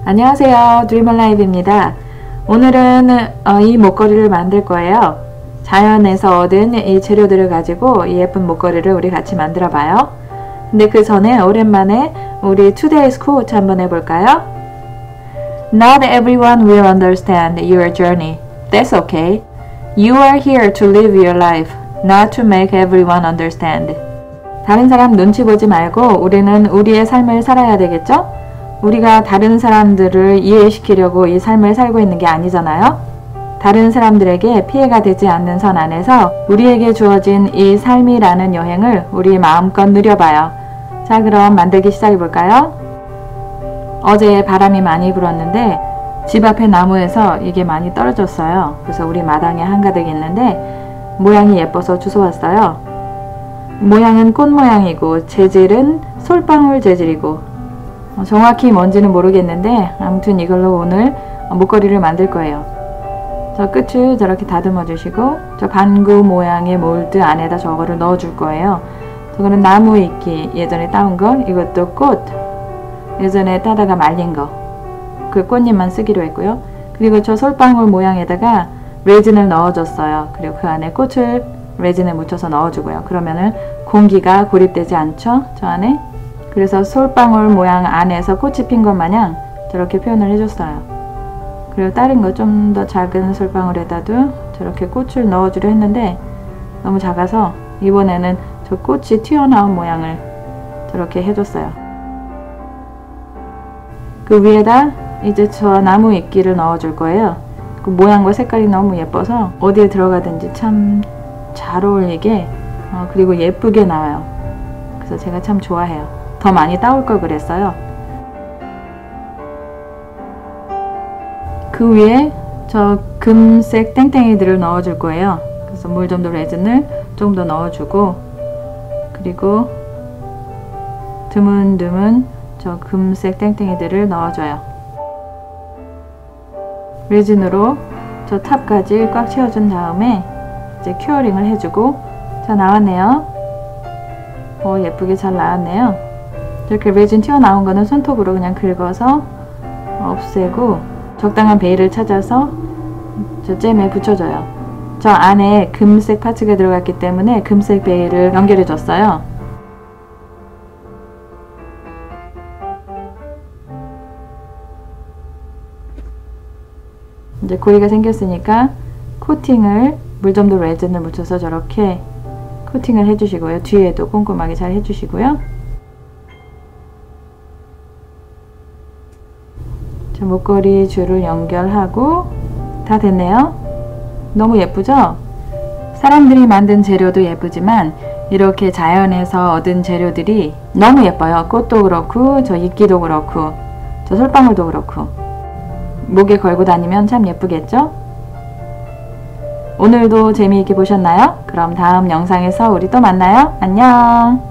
안녕하세요, 드리멀라이브입니다. 오늘은 이 목걸이를 만들 거예요. 자연에서 얻은 이 재료들을 가지고 이 예쁜 목걸이를 우리 같이 만들어 봐요. 근데 그 전에 오랜만에 우리 Today's Quote 한번 해볼까요? Not everyone will understand your journey. That's okay. You are here to live your life, not to make everyone understand. 다른 사람 눈치 보지 말고 우리는 우리의 삶을 살아야 되겠죠? 우리가 다른 사람들을 이해시키려고 이 삶을 살고 있는 게 아니잖아요. 다른 사람들에게 피해가 되지 않는 선 안에서 우리에게 주어진 이 삶이라는 여행을 우리 마음껏 누려봐요. 자, 그럼 만들기 시작해 볼까요? 어제 바람이 많이 불었는데 집 앞에 나무에서 이게 많이 떨어졌어요. 그래서 우리 마당에 한가득 있는데 모양이 예뻐서 주워왔어요. 모양은 꽃 모양이고 재질은 솔방울 재질이고 정확히 뭔지는 모르겠는데 아무튼 이걸로 오늘 목걸이를 만들 거예요. 저 끝을 저렇게 다듬어 주시고 저 반구 모양의 몰드 안에다 저거를 넣어 줄 거예요. 저거는 나무 이끼 예전에 따온 거, 이것도 꽃 예전에 따다가 말린 거, 그 꽃잎만 쓰기로 했고요. 그리고 저 솔방울 모양에다가 레진을 넣어줬어요. 그리고 그 안에 꽃을 레진에 묻혀서 넣어주고요. 그러면은 공기가 고립되지 않죠, 저 안에. 그래서 솔방울 모양 안에서 꽃이 핀 것 마냥 저렇게 표현을 해줬어요. 그리고 다른 거 좀 더 작은 솔방울에다도 저렇게 꽃을 넣어주려 했는데 너무 작아서 이번에는 저 꽃이 튀어나온 모양을 저렇게 해줬어요. 그 위에다 이제 저 나무 이끼를 넣어줄 거예요. 그 모양과 색깔이 너무 예뻐서 어디에 들어가든지 참 잘 어울리게 그리고 예쁘게 나와요. 그래서 제가 참 좋아해요. 더 많이 따올 걸 그랬어요. 그 위에 저 금색 땡땡이들을 넣어줄 거예요. 그래서 물 좀 더 레진을 조금 더 넣어주고 그리고 드문드문 저 금색 땡땡이들을 넣어줘요. 레진으로 저 탑까지 꽉 채워준 다음에 이제 큐어링을 해주고 자, 나왔네요. 예쁘게 잘 나왔네요. 이렇게 레진 튀어나온 거는 손톱으로 그냥 긁어서 없애고 적당한 베일을 찾아서 저 잼에 붙여줘요. 저 안에 금색 파츠가 들어갔기 때문에 금색 베일을 연결해 줬어요. 이제 고리가 생겼으니까 코팅을 물점도 레진을 묻혀서 저렇게 코팅을 해주시고요. 뒤에도 꼼꼼하게 잘 해주시고요. 자, 목걸이 줄을 연결하고 다 됐네요. 너무 예쁘죠? 사람들이 만든 재료도 예쁘지만 이렇게 자연에서 얻은 재료들이 너무 예뻐요. 꽃도 그렇고 저 이끼도 그렇고 저 솔방울도 그렇고 목에 걸고 다니면 참 예쁘겠죠? 오늘도 재미있게 보셨나요? 그럼 다음 영상에서 우리 또 만나요. 안녕!